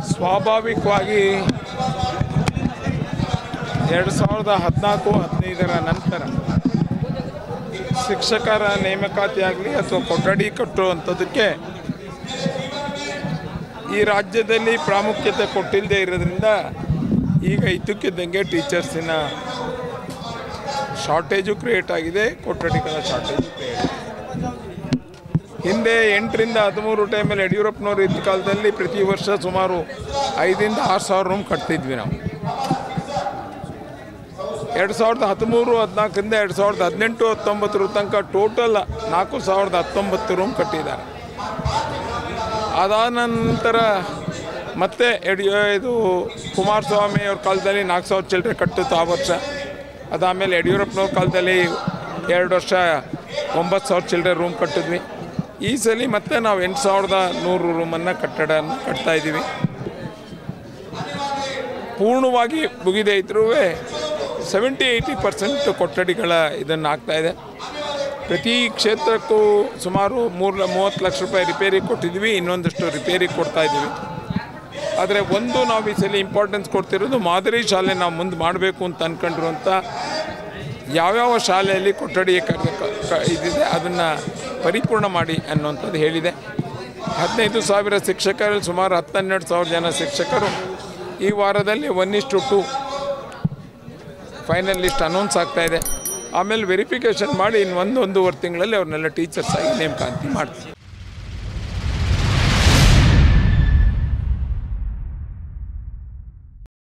ಸ್ವಾಭಾವಿಕವಾಗಿ 2014-15ರ ನಂತರ ಶಿಕ್ಷಕರ ನೇಮಕಾತಿ ಆಗಲಿ ಅಥವಾ ಕೊಠಡಿ ಕಟ್ಟುವಂಥದ್ದಕ್ಕೆ ಈ ರಾಜ್ಯದಲ್ಲಿ ಪ್ರಾಮುಖ್ಯತೆ ಕೊಟ್ಟಿಲ್ಲದೆ ಇರೋದ್ರಿಂದ ಈಗ ಇದ್ದಕ್ಕಿದ್ದಂಗೆ ಟೀಚರ್ಸಿನ ಶಾರ್ಟೇಜು ಕ್ರಿಯೇಟ್ ಆಗಿದೆ, ಕೊಠಡಿಗಳ ಶಾರ್ಟೇಜು ಕ್ರಿಯೇಟ್ ಆಗಿದೆ. ಹಿಂದೆ 8ರಿಂದ 13 ಟೈಮಲ್ಲಿ ಯಡಿಯೂರಪ್ಪನವರು ಇದ್ದ ಕಾಲದಲ್ಲಿ ಪ್ರತಿ ವರ್ಷ ಸುಮಾರು 5ರಿಂದ 6 ಸಾವಿರ ರೂಮ್ ಕಟ್ತಿದ್ವಿ ನಾವು. 2013-14ರಿಂದ 2018-19 ತನಕ ಟೋಟಲ್ 4019 ರೂಮ್ ಕಟ್ಟಿದ್ದಾರೆ. ಅದಾದ ನಂತರ ಮತ್ತೆ ಇದು ಕುಮಾರಸ್ವಾಮಿ ಅವ್ರ ಕಾಲದಲ್ಲಿ 4,000 ಚಿಲ್ಲರೆ ಕಟ್ಟಿತ್ತು ಆ ವರ್ಷ. ಅದಾದಮೇಲೆ ಯಡಿಯೂರಪ್ಪನವ್ರ ಕಾಲದಲ್ಲಿ 2 ವರ್ಷ 9,000 ಚಿಲ್ಲರೆ ರೂಮ್ ಕಟ್ಟಿದ್ವಿ. ಈ ಸಲ ಮತ್ತೆ ನಾವು 8,100 ರೂಮನ್ನು ಕಟ್ತಾಯಿದ್ದೀವಿ. ಪೂರ್ಣವಾಗಿ ಮುಗಿದೇ ಇದ್ರೂ 70-80% ಕೊಠಡಿಗಳ ಇದನ್ನು ಆಗ್ತಾಯಿದೆ. ಪ್ರತಿ ಕ್ಷೇತ್ರಕ್ಕೂ ಸುಮಾರು 30 ಲಕ್ಷ ರೂಪಾಯಿ ರಿಪೇರಿ ಕೊಟ್ಟಿದ್ವಿ, ಇನ್ನೊಂದಷ್ಟು ರಿಪೇರಿ ಕೊಡ್ತಾಯಿದ್ದೀವಿ. ಆದರೆ ಒಂದು ನಾವು ಈ ಸಲ ಇಂಪಾರ್ಟೆನ್ಸ್ ಕೊಡ್ತಿರೋದು ಮಾದರಿ ಶಾಲೆ ನಾವು ಮುಂದೆ ಮಾಡಬೇಕು ಅಂತ ಅಂದ್ಕೊಂಡಿರುವಂಥ ಯಾವ್ಯಾವ ಶಾಲೆಯಲ್ಲಿ ಕೊಠಡಿ ಇದಿದೆ ಅದನ್ನು ಪರಿಪೂರ್ಣ ಮಾಡಿ ಅನ್ನುವಂಥದ್ದು ಹೇಳಿದೆ. 15,000 ಶಿಕ್ಷಕರಲ್ಲಿ ಸುಮಾರು 12,000 ಜನ ಶಿಕ್ಷಕರು ಈ ವಾರದಲ್ಲಿ 1:2 ಫೈನಲ್ ಲಿಸ್ಟ್ ಅನೌನ್ಸ್ ಆಗ್ತಾಯಿದೆ. ಆಮೇಲೆ ವೆರಿಫಿಕೇಷನ್ ಮಾಡಿ ಇನ್ನು 1-1.5 ತಿಂಗಳಲ್ಲಿ ಅವ್ರನ್ನೆಲ್ಲ ಟೀಚರ್ಸ್ ಆಗಿ ನೇಮಕಾತಿ ಮಾಡ್ತೀವಿ.